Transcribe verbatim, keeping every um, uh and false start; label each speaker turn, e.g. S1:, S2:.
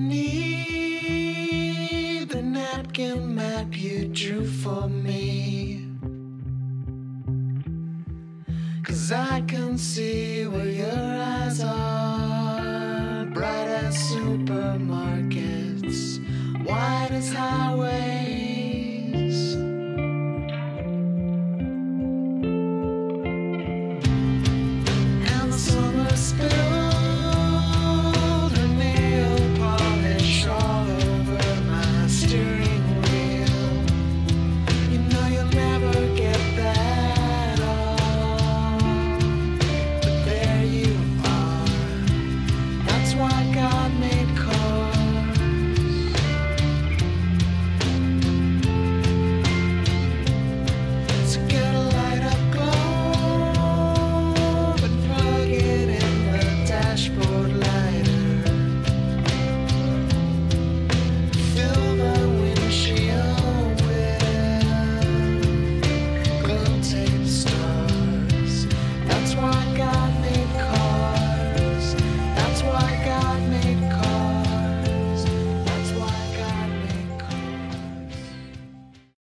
S1: need the napkin map you drew for me, 'cause I can see where your eyes are, bright as supermarkets, wide as highways.